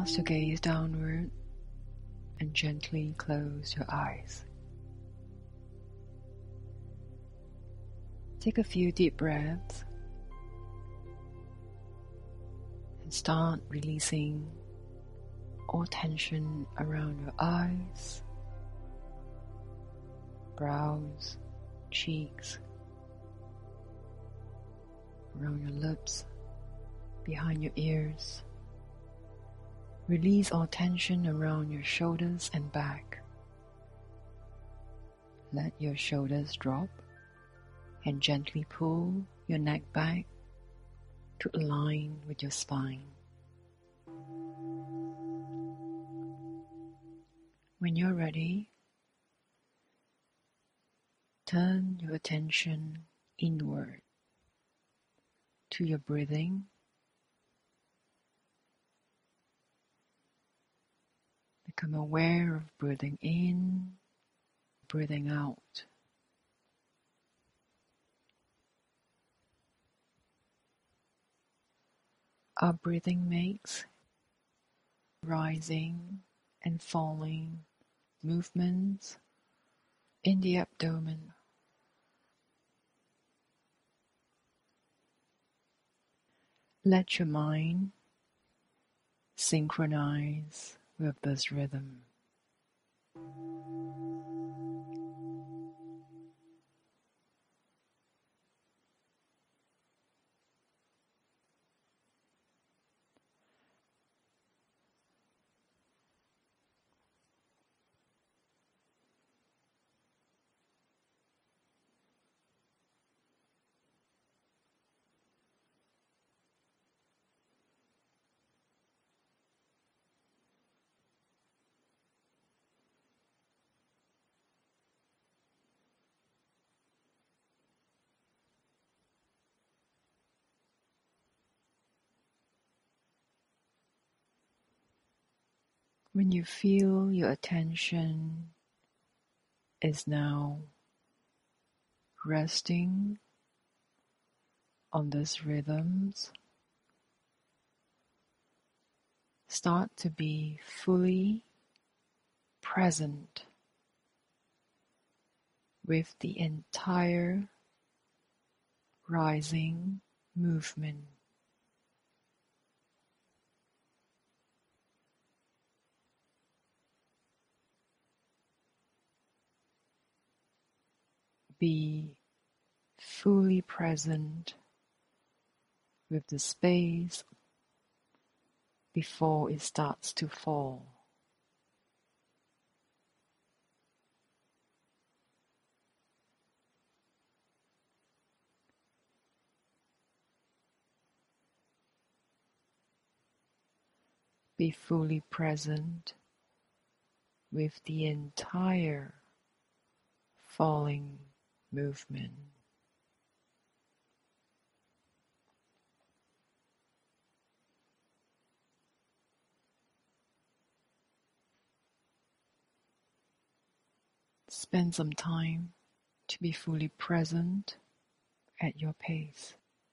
Cast your gaze downward and gently close your eyes. Take a few deep breaths and start releasing all tension around your eyes, brows, cheeks, around your lips, behind your ears. Release all tension around your shoulders and back. Let your shoulders drop and gently pull your neck back to align with your spine. When you're ready, turn your attention inward to your breathing. Become aware of breathing in, breathing out. Our breathing makes rising and falling movements in the abdomen. Let your mind synchronize with this rhythm. When you feel your attention is now resting on these rhythms, start to be fully present with the entire rising movement. Be fully present with the space before it starts to fall. Be fully present with the entire falling movement. Spend some time to be fully present at your pace.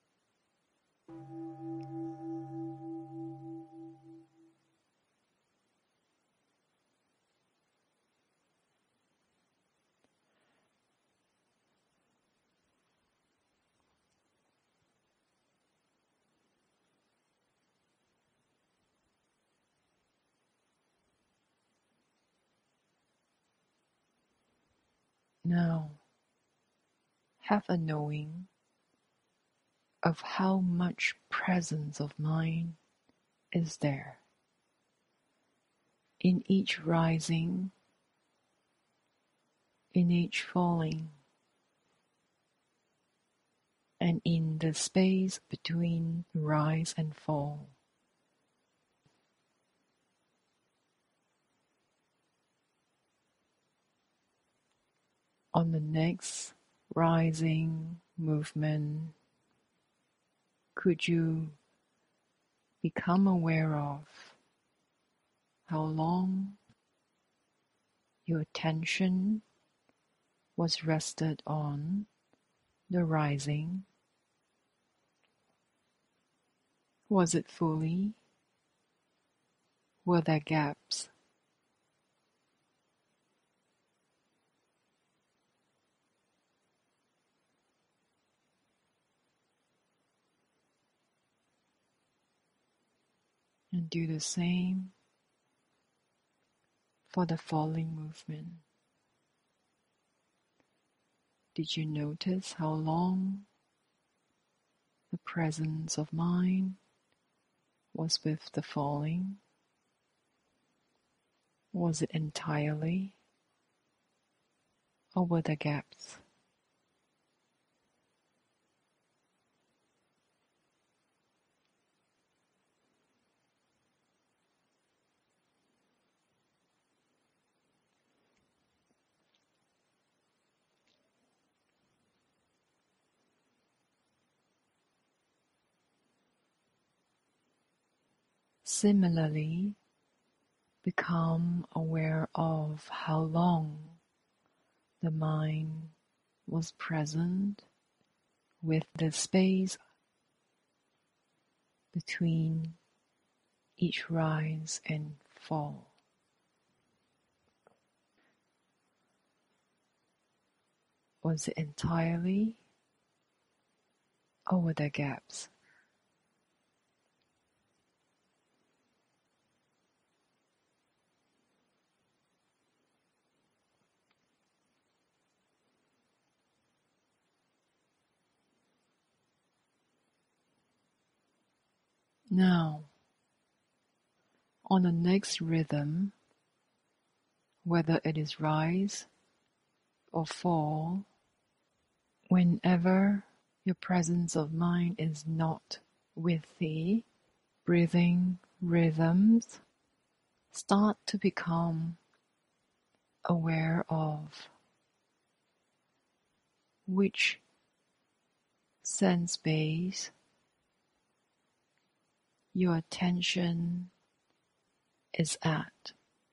Now, have a knowing of how much presence of mind is there in each rising, in each falling, and in the space between rise and fall. On the next rising movement, could you become aware of how long your attention was rested on the rising? Was it fully Were there gaps? And do the same for the falling movement. Did you notice how long the presence of mind was with the falling? Was it entirely, or were there gaps? Similarly, become aware of how long the mind was present with the space between each rise and fall. Was it entirely, or were there gaps? Now, on the next rhythm, whether it is rise or fall, whenever your presence of mind is not with the breathing rhythms, start to become aware of which sense base your attention is at.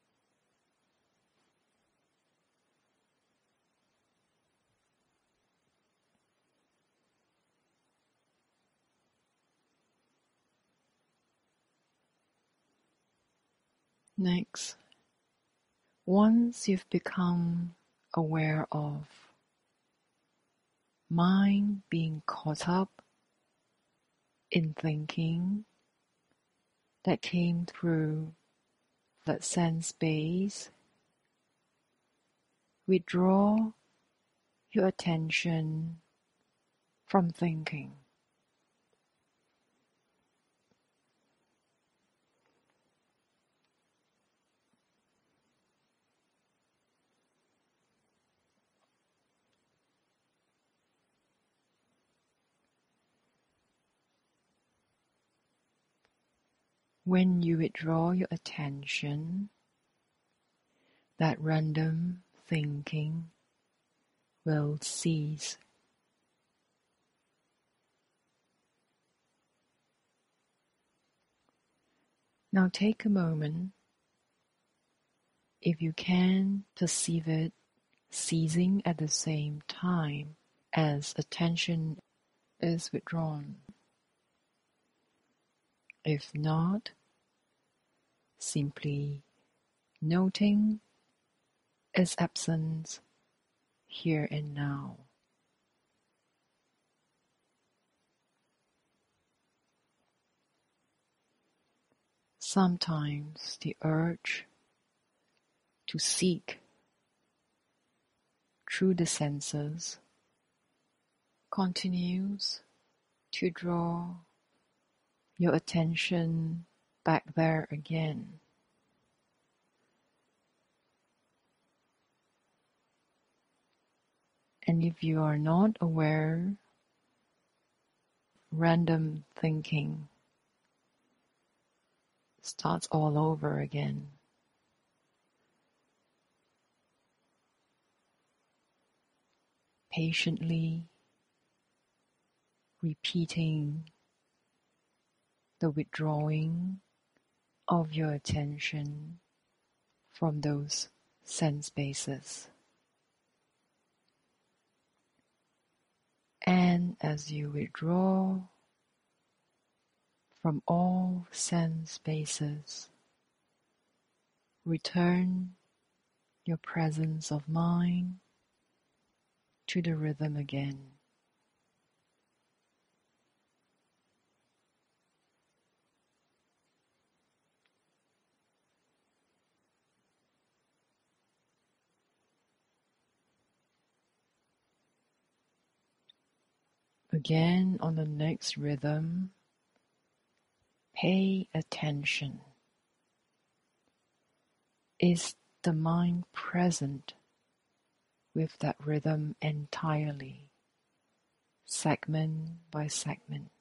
Next, once you've become aware of mind being caught up in thinking that came through that sense base, withdraw your attention from thinking. When you withdraw your attention, that random thinking will cease. Now take a moment, if you can perceive it ceasing at the same time as attention is withdrawn. If not, simply noting its absence here and now. Sometimes the urge to seek through the senses continues to draw your attention back there again. And if you are not aware, random thinking starts all over again. Patiently repeating the withdrawing of your attention from those sense bases. And as you withdraw from all sense bases, return your presence of mind to the rhythm again. Again, on the next rhythm, pay attention. Is the mind present with that rhythm entirely, segment by segment,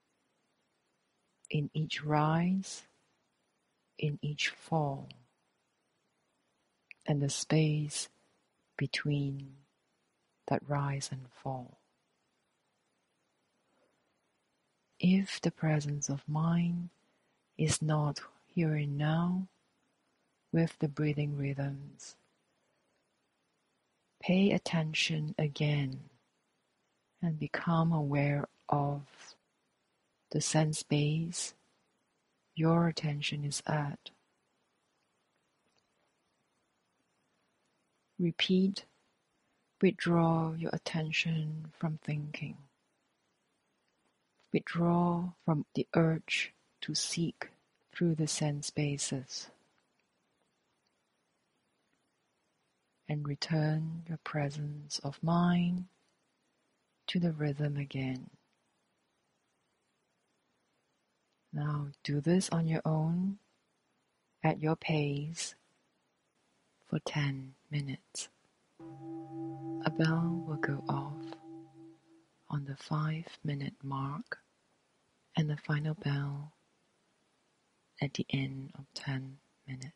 in each rise, in each fall, and the space between that rise and fall? If the presence of mind is not here and now with the breathing rhythms, pay attention again and become aware of the sense space your attention is at. Repeat, withdraw your attention from thinking. Withdraw from the urge to seek through the sense spaces. And return your presence of mind to the rhythm again. Now do this on your own, at your pace, for 10 minutes. A bell will go off on the 5-minute mark and the final bell at the end of 10 minutes.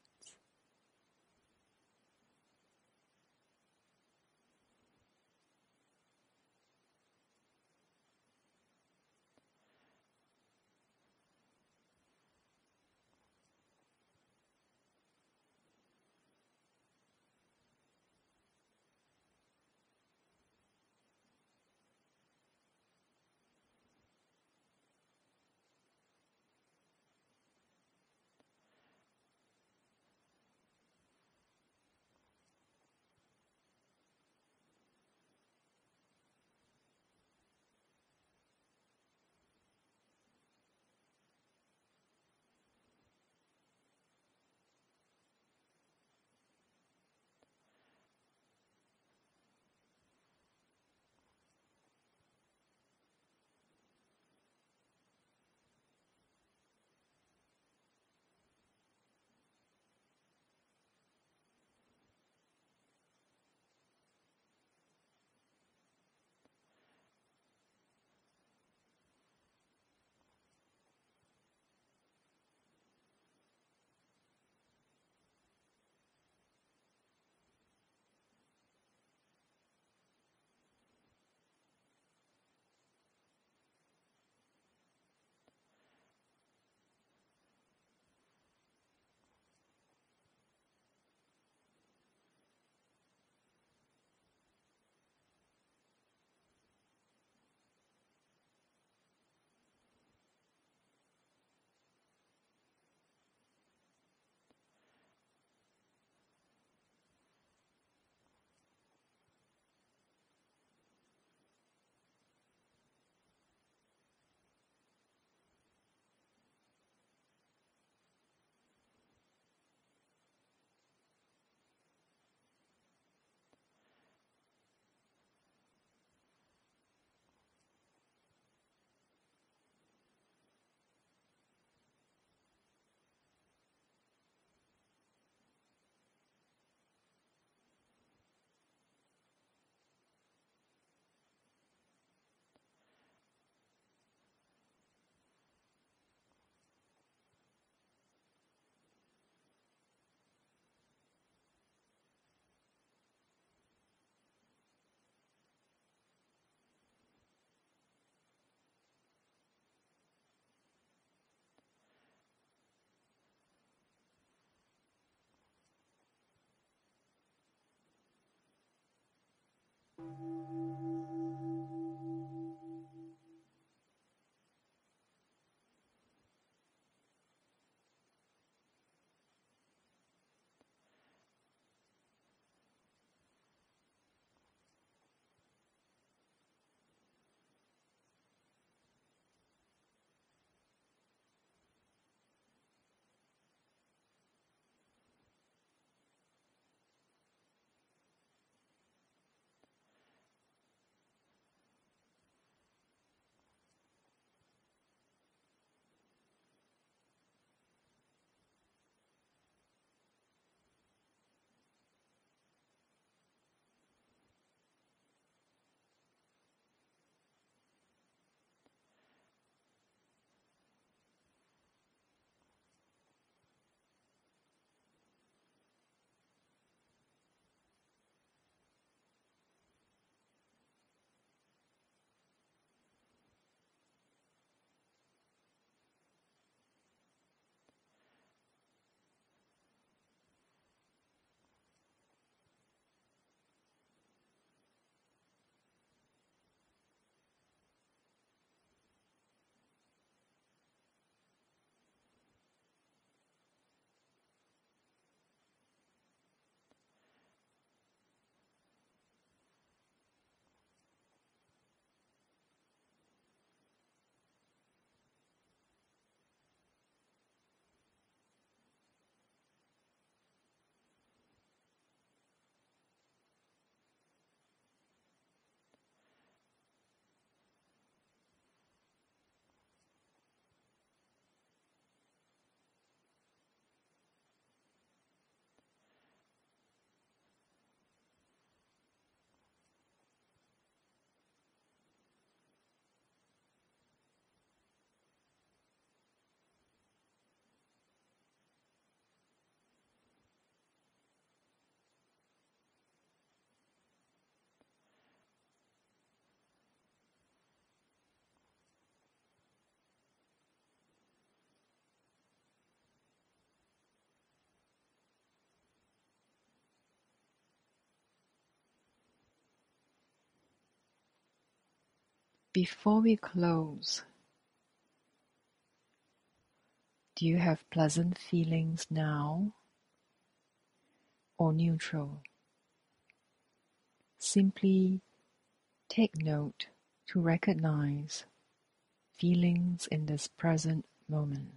Before we close, do you have pleasant feelings now or neutral? Simply take note to recognize feelings in this present moment.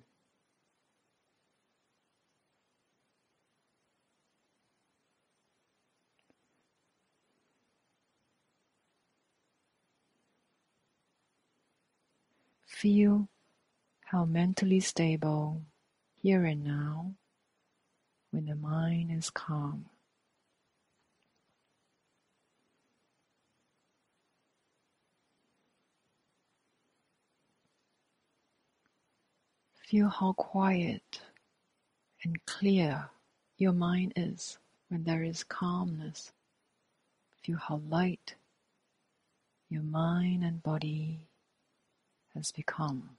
Feel how mentally stable here and now when the mind is calm. Feel how quiet and clear your mind is when there is calmness. Feel how light your mind and body has become.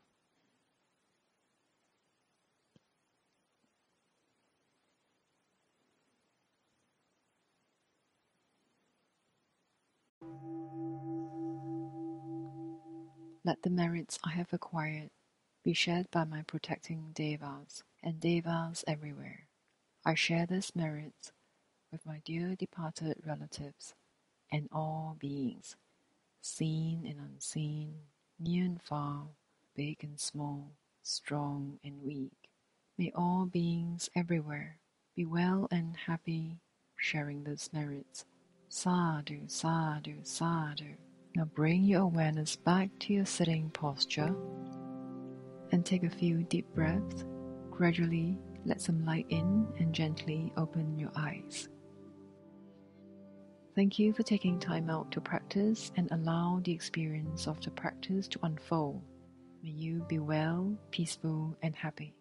Let the merits I have acquired be shared by my protecting devas and devas everywhere. I share this merits with my dear departed relatives and all beings, seen and unseen, near and far, big and small, strong and weak. May all beings everywhere be well and happy, sharing these merits. Sadhu, sadhu, sadhu. Now bring your awareness back to your sitting posture and take a few deep breaths. Gradually let some light in and gently open your eyes. Thank you for taking time out to practice and allow the experience of the practice to unfold. May you be well, peaceful, and happy.